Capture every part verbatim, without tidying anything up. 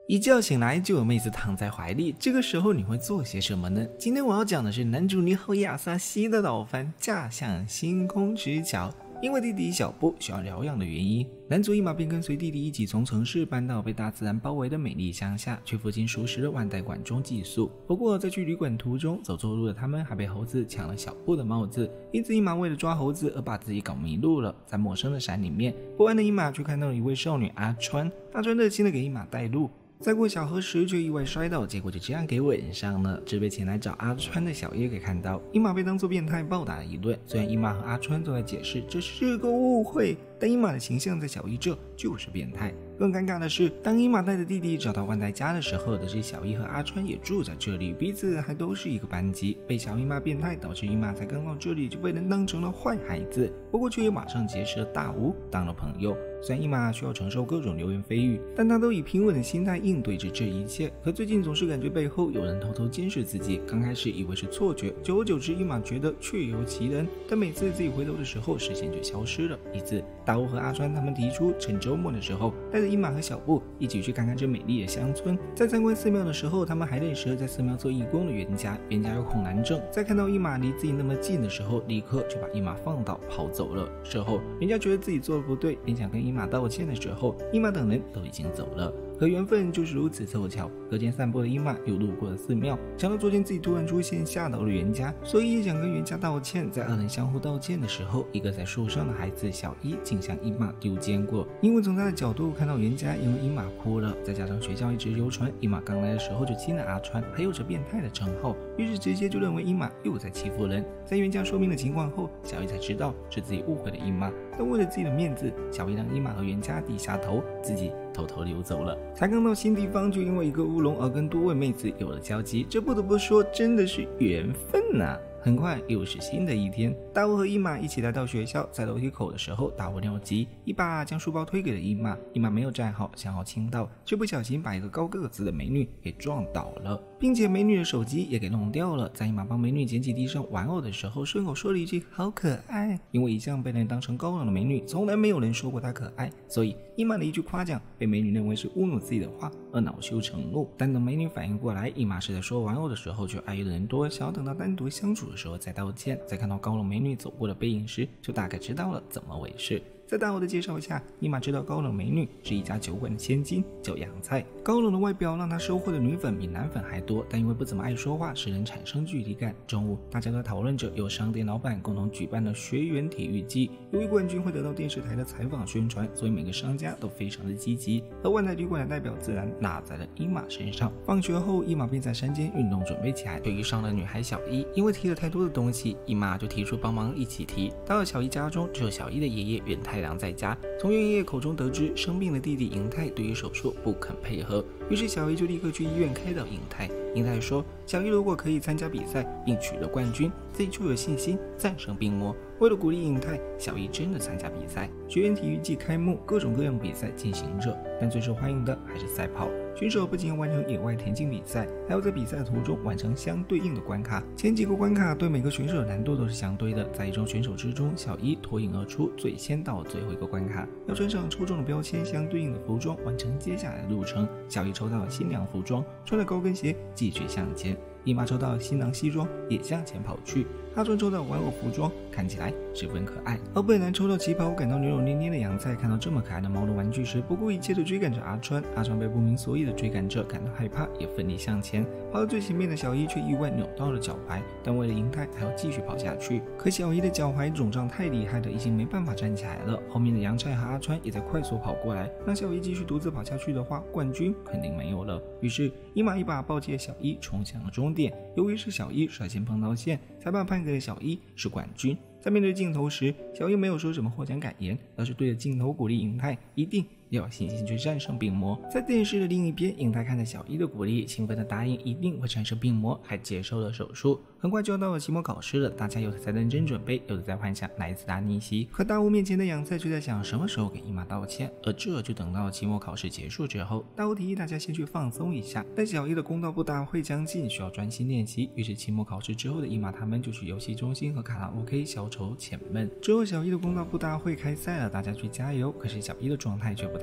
一觉醒来就有妹子躺在怀里，这个时候你会做些什么呢？今天我要讲的是男主尼后亚萨西的倒翻驾向星空之桥。因为弟弟小布需要疗养的原因，男主一马便跟随弟弟一起从城市搬到被大自然包围的美丽乡下，去附近熟识的万代馆中寄宿。不过在去旅馆途中，走错路的他们还被猴子抢了小布的帽子，因此一马为了抓猴子而把自己搞迷路了。在陌生的山里面，不安的一马却看到了一位少女阿川，阿川热心的给一马带路。在过小河时却意外摔倒，结果就这样给吻上了，只被前来找阿川的小叶给看到，一马被当作变态暴打了一顿。虽然一马和阿川都在解释这是个误会，但一马的形象在小一这就是变态。更尴尬的是，当一马带着弟弟找到万代家的时候，得知小一和阿川也住在这里，彼此还都是一个班级，被小一骂变态，导致一马才刚到这里就被人当成了坏孩子，不过却也马上结识了大吴当了朋友。虽然一马需要承受各种流言蜚语，但他都以平稳的心态应对着这一切。可最近总是感觉背后有人偷偷监视自己，刚开始以为是错觉，久而久之一马觉得确有其人，但每次自己回头的时候视线就消失了。一次大吴和阿川他们提出趁周末的时候带着一马和小布一起去看看这美丽的乡村。在参观寺庙的时候，他们还认识了在寺庙做义工的袁家，袁家有恐男症，在看到一马离自己那么近的时候，立刻就把一马放倒跑走了。事后袁家觉得自己做的不对，便想跟一马道歉的时候，一马等人都已经走了。可缘分就是如此凑巧，隔天散步的一马又路过了寺庙，想到昨天自己突然出现吓到了袁家，所以也想跟袁家道歉。在二人相互道歉的时候，一个在树上的孩子小一竟向一马丢坚果，因为从他的角度看到袁家因为一马哭了，再加上学校一直流传一马刚来的时候就亲了阿川，还有着变态的称号，于是直接就认为一马又在欺负人。在袁家说明了情况后，小一才知道是自己误会了一马，但为了自己的面子，小一让一马和袁家低下头，自己偷偷溜走了。才刚到新地方，就因为一个乌龙而跟多位妹子有了交集，这不得不说真的是缘分啊。很快又是新的一天，大吴和一马一起来到学校，在楼梯口的时候，大吴尿急，一把将书包推给了一马，一马没有站好，想要倾倒，却不小心把一个高个子的美女给撞倒了，并且美女的手机也给弄掉了。在一马帮美女捡起地上玩偶的时候，顺口说了一句好可爱，因为一向被人当成高冷的美女，从来没有人说过她可爱，所以一马的一句夸奖被美女认为是侮辱自己的话而恼羞成怒。但等美女反应过来一马是在说玩偶的时候，却碍于人多，想要等到单独相处的时候再道歉。在看到高冷美女走过的背影时，就大概知道了怎么回事。在大吴的介绍下，一马知道高冷美女是一家酒馆的千金，叫杨菜。高冷的外表让她收获的女粉比男粉还多，但因为不怎么爱说话，使人产生距离感。中午，大家都讨论着由商店老板共同举办的学员体育季，由于冠军会得到电视台的采访宣传，所以每个商家都非常的积极。而万代旅馆的代表自然落在了一马身上。放学后，一马便在山间运动准备起来，就遇上了女孩小一，因为提了太多的东西，一马就提出帮忙一起提。到了小一家中，只有小一的爷爷远太郎在家。从袁爷爷口中得知生病的弟弟银太对于手术不肯配合，于是小一就立刻去医院开导银太。银太说，小一如果可以参加比赛并取得冠军，自己就有信心战胜病魔。为了鼓励银太，小一真的参加比赛。学员体育季开幕，各种各样的比赛进行着，但最受欢迎的还是赛跑。选手不仅要完成野外田径比赛，还要在比赛途中完成相对应的关卡。前几个关卡对每个选手的难度都是相对的。在一众选手之中，小一脱颖而出，最先到最后一个关卡，要穿上抽中的标签相对应的服装，完成接下来的路程。小一抽到了新娘服装，穿着高跟鞋继续向前。一马抽到新郎西装，也向前跑去。阿川抽到玩偶服装，看起来十分可爱。而本来抽到旗袍感到扭扭捏捏的杨菜，看到这么可爱的毛绒玩具时，不顾一切的追赶着阿川。阿川被不明所以的追赶者感到害怕，也奋力向前。跑到最前面的小一却意外扭到了脚踝，但为了银太还要继续跑下去。可小一的脚踝肿胀太厉害了，已经没办法站起来了。后面的杨菜和阿川也在快速跑过来，让小一继续独自跑下去的话，冠军肯定没有了。于是一马一把抱起小一，冲向了终点。由于是小一率先碰到线，裁判判给了小一是冠军。在面对镜头时，小一没有说什么获奖感言，而是对着镜头鼓励银太一定要有信心去战胜病魔。在电视的另一边，银太看着小一的鼓励，兴奋的答应一定会战胜病魔，还接受了手术。很快就要到了期末考试了，大家有的在认真准备，有的在幻想哪一次大逆袭。可大吴面前的杨菜却在想什么时候给一马道歉，而这就等到了期末考试结束之后。大吴提议大家先去放松一下，但小一的公道部大会将近，需要专心练习。于是期末考试之后的一马他们就去游戏中心和卡拉 OK 消愁前闷。之后小一的公道部大会开赛了，大家去加油，可是小一的状态却不太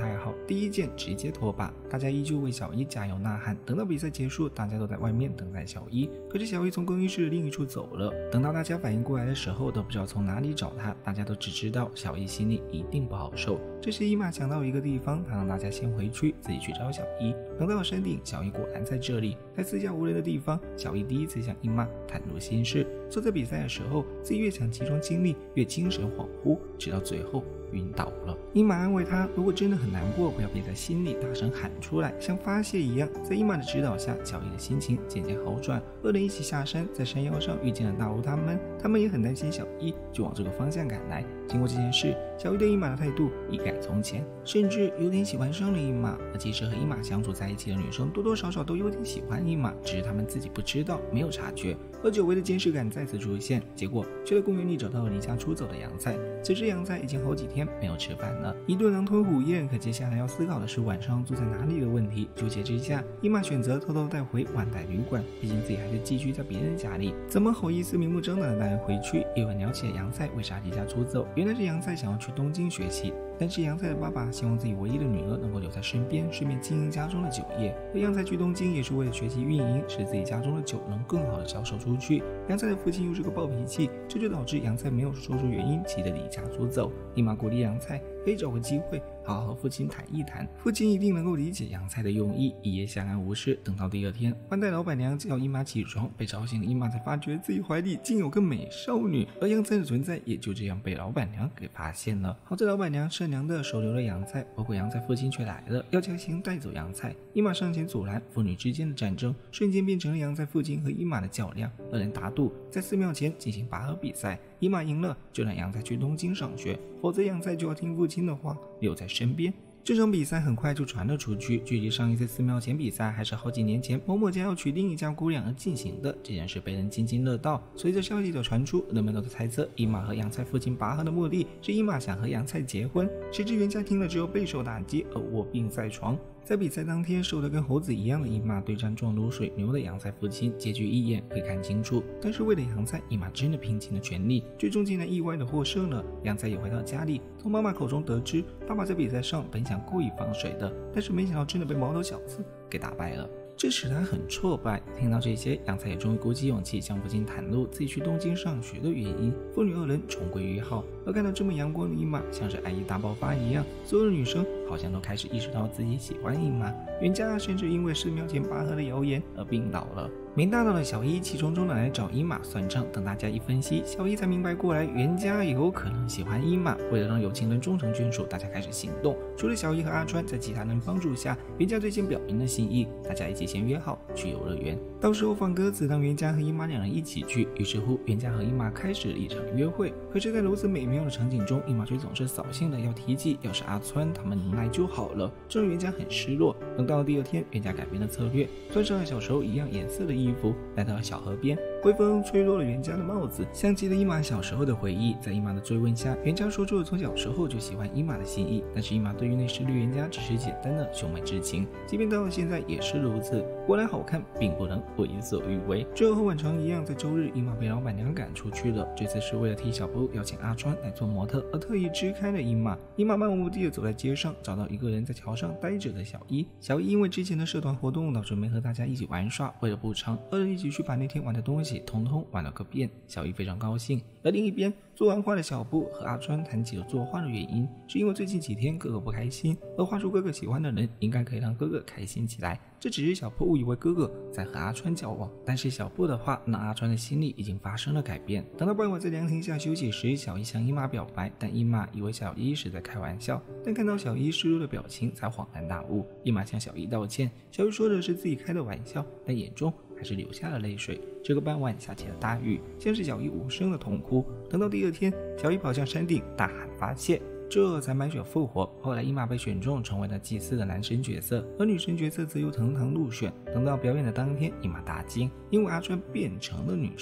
太好，第一件直接脱靶。大家依旧为小一加油呐喊。等到比赛结束，大家都在外面等待小一，可是小一从更衣室另一处走了。等到大家反应过来的时候，都不知道从哪里找他，大家都只知道小一心里一定不好受。这时伊玛想到一个地方，他让大家先回去，自己去找小一。等到了山顶，小一果然在这里。在四下无人的地方，小一第一次向伊玛袒露心事，说在比赛的时候，自己越想集中精力，越精神恍惚，直到最后晕倒了。伊玛安慰他，如果真的很难过，不要憋在心里，大声喊出来，像发泄一样。在伊玛的指导下，小一的心情渐渐好转。二人一起下山，在山腰上遇见了大吴他们，他们也很担心小一，就往这个方向赶来。经过这件事，小一对伊玛的态度一改从前，甚至有点喜欢上了伊玛。而其实和伊玛相处在一起的女生，多多少少都有点喜欢伊玛，只是他们自己不知道，没有察觉。而久违的监视感再次出现，结果却在公园里找到了离家出走的杨菜。此时杨菜已经好几天没有吃饭了，一顿狼吞虎咽。可接下来要思考的是晚上住在哪里的问题。纠结之下，伊玛选择偷偷带回万代旅馆，毕竟自己还是寄居在别人家里，怎么好意思明目张胆的带人回去？一会聊起了杨菜为啥离家出走，原来是杨菜想要去东京学习，但是杨菜的爸爸希望自己唯一的女儿能够留在身边，顺便经营家中的酒业。而杨菜去东京也是为了学习运营，使自己家中的酒能更好的销售出去。杨菜的父亲又是个暴脾气，这就导致杨菜没有说出原因，急得离家出走。伊玛鼓励杨菜可以找个机会好好和父亲谈一谈，父亲一定能够理解杨菜的用意。一夜相安无事，等到第二天，万代老板娘叫伊玛起床，被吵醒了伊玛才发觉自己怀里竟有个美少女，而杨菜的存在也就这样被老板娘给发现了。好在老板娘善良的收留了杨菜，不过杨菜父亲却来了，要强行带走杨菜。伊玛上前阻拦，父女之间的战争瞬间变成了杨菜父亲和伊玛的较量。二人打赌在寺庙前进行拔河比赛，伊玛赢了就让杨菜去东京上学，否则杨菜就要听父亲的话留在身边。这场比赛很快就传了出去，距离上一次寺庙前比赛还是好几年前某某家要娶另一家姑娘而进行的，这件事被人津津乐道。随着消息的传出，人们都在猜测伊玛和杨菜父亲拔河的目的是伊玛想和杨菜结婚，谁知袁家听了只有备受打击而卧病在床。在比赛当天，瘦得跟猴子一样的伊玛对战壮如水牛的杨菜父亲，结局一眼可以看清楚。但是为了杨菜，伊玛真的拼尽了全力，最终竟然意外的获胜了。杨菜也回到家里，从妈妈口中得知，爸爸在比赛上本想故意放水的，但是没想到真的被毛头小子给打败了。这使他很挫败。听到这些，杨菜也终于鼓起勇气向父亲袒露自己去东京上学的原因。父女二人重归于好。而看到这么阳光的伊玛，像是爱意大爆发一样，所有的女生好像都开始意识到自己喜欢伊玛。袁家甚至因为寺庙前拔河的谣言而病倒了。明大到了小一气冲冲的来找伊玛算账，等大家一分析，小一才明白过来，袁家有可能喜欢伊玛。为了让有情人终成眷属，大家开始行动。除了小一和阿川，在其他人帮助下，袁家最先表明了心意，大家一起先约好去游乐园，到时候放鸽子，让袁家和伊玛两人一起去。于是乎，袁家和伊玛开始了一场约会。可是，在如此美妙的场景中，伊玛却总是扫兴的要提起，要是阿川他们能来就好了，这让袁家很失落。等到了第二天，袁家改变了策略，穿上了小时候一样颜色的衣服，来到了小河边。微风吹落了袁家的帽子，像极了伊玛小时候的回忆。在伊玛的追问下，袁家说出了从小时候就喜欢伊玛的心意，但是伊玛对于那时的袁家只是简单的兄妹之情，即便到了现在也是如此。果然好看并不能为所欲为。最后和往常一样，在周日伊玛被老板娘赶出去了，这次是为了替小布邀请阿川来做模特而特意支开了伊玛。伊玛漫无目的的走在街上，找到一个人在桥上呆着的小一。小一因为之前的社团活动导致没和大家一起玩耍，为了补偿，二人一起去把那天玩的东西统统玩了个遍。小一非常高兴。而另一边，做完画的小布和阿川谈起了作画的原因，是因为最近几天哥哥不开心，而画出哥哥喜欢的人应该可以让哥哥开心起来。这只是小布误以为哥哥在和阿川交往，但是小布的话让阿川的心里已经发生了改变。等到傍晚在凉亭下休息时，小一向伊玛表白，但伊玛以为小一是在开玩笑，但看到小一失落的表情才恍然大悟。伊玛向小一道歉，小一说的是自己开的玩笑，但眼中还是流下了泪水。这个傍晚下起了大雨，先是小一无声的痛哭。等到第二天，小一跑向山顶大喊发泄，这才满血复活。后来伊玛被选中成为了祭祀的男神角色，而女神角色则由藤堂入选。等到表演的当天，伊玛大惊，因为阿川变成了女神。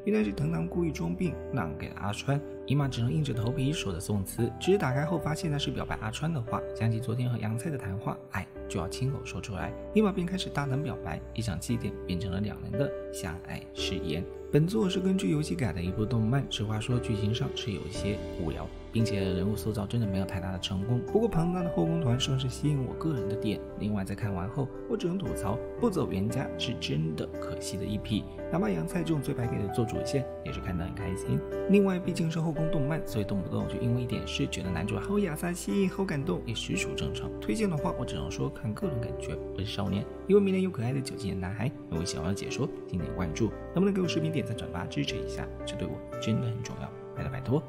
原来是藤堂故意装病让给了阿川，姨妈只能硬着头皮说的宋词，只是打开后发现那是表白阿川的话，想起昨天和杨菜的谈话，爱就要亲口说出来，姨妈便开始大胆表白，一场祭典变成了两人的相爱誓言。本作是根据游戏改的一部动漫，实话说剧情上是有一些无聊，并且人物塑造真的没有太大的成功，不过庞大的后宫团算是吸引我个人的点。另外在看完后我只能吐槽不走原家是真的可惜的一批，哪怕杨菜这种最白给的做主线也是看得很开心。另外毕竟是后宫动漫，所以动不动就因为一点事觉得男主好亚萨西好感动也实属正常。推荐的话我只能说看个人感觉，我是少年，一位迷人又可爱的九七年男孩。如果喜欢我的解说请点关注，能不能给我视频点赞转发支持一下，这对我真的很重要，拜托拜托。